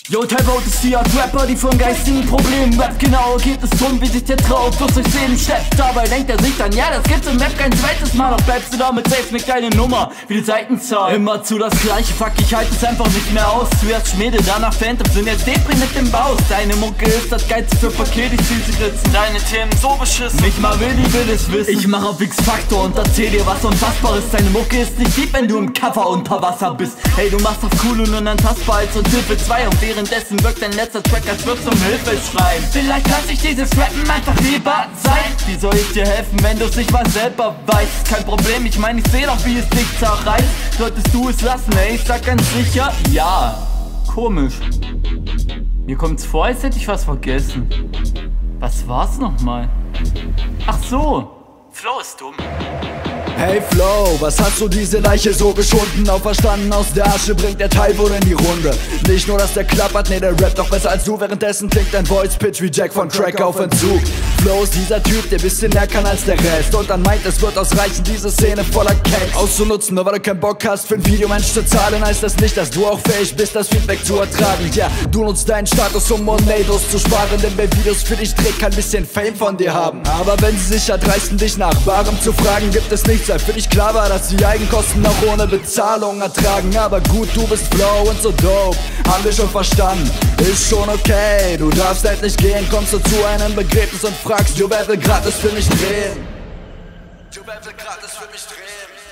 Yo, Typhout ist die Art Rapper, die von geistigen Problemen rappt. Genau geht es drum, wie sich der traut, durch durchs Leben schleppt. Dabei denkt er sich dann, ja, das gibt's im Rap kein zweites Mal. Doch bleibst du damit safe, ne kleine Nummer, wie die Seitenzahl. Immer zu das gleiche, fuck, ich halte es einfach nicht mehr aus. Zuerst Schmiede, danach Phantom, sind jetzt Depri mit dem Baus. Deine Mucke ist das Geilste für Paket, ich fühl sie ritzen. Deine Themen so beschissen, nicht mal will es wissen. Ich mach auf X-Factor und erzähl dir was Unfassbares. Deine Mucke ist nicht deep, wenn du im Cover unter Wasser bist. Hey, du machst auf cool und unantastbar als und Hilfe 2 und währenddessen wirkt dein letzter Track, als würdest du um Hilfe schreien. Vielleicht lass ich dieses Rappen einfach lieber sein. Wie soll ich dir helfen, wenn du's nicht mal selber weißt? Kein Problem, ich mein, ich seh doch, wie es dich zerreißt. Solltest du es lassen, ey, ich sag ganz sicher, ja. Komisch. Mir kommt's vor, als hätte ich was vergessen. Was war's nochmal? Ach so, Flow ist dumm. Hey Flow, was hast du diese Leiche so geschunden? Auferstanden aus der Asche bringt der Typhout in die Runde. Nicht nur, dass der klappert, nee, der rappt doch besser als du. Währenddessen klingt dein Voice-Pitch wie Jack von Crack auf Entzug. Flow ist dieser Typ, der bisschen mehr kann als der Rest. Und dann meint, es wird ausreichen, diese Szene voller Cakes auszunutzen. Nur weil du keinen Bock hast, für ein Videomensch zu zahlen, heißt das nicht, dass du auch fähig bist, das Feedback zu ertragen. Ja, du nutzt deinen Status, um Monados zu sparen, denn wer Videos für dich dreht, kann bisschen Fame von dir haben. Aber wenn sie sich erdreisten, dich nach Barem zu fragen, gibt es nichts, sei für dich klar war, dass die Eigenkosten auch ohne Bezahlung ertragen. Aber gut, du bist Flow und so dope, haben wir schon verstanden, ist schon okay. Du darfst endlich gehen, kommst du zu einem Begräbnis und fragst, jo, wer will gratis für mich drehen? Jo, wer will gratis für mich drehen?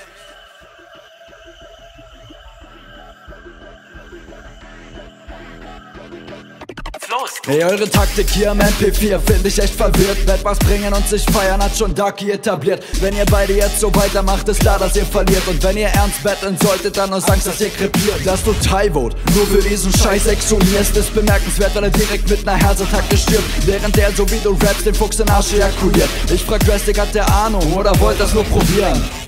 Hey, eure Taktik hier am MP4 find ich echt verwirrt. Werd was bringen und sich feiern hat schon Ducky etabliert. Wenn ihr beide jetzt so weitermacht, ist klar, dass ihr verliert. Und wenn ihr ernst betteln solltet, dann aus Angst, dass ihr krepiert. Dass du Typhout nur für diesen Scheiß exhumierst, ist bemerkenswert, weil er direkt mit ner Herzattacke stirbt. Während der, so wie du rappst, den Fuchs in den Arsch ejakuliert. Ich frag Drastic, hat der Ahnung oder wollt das nur probieren?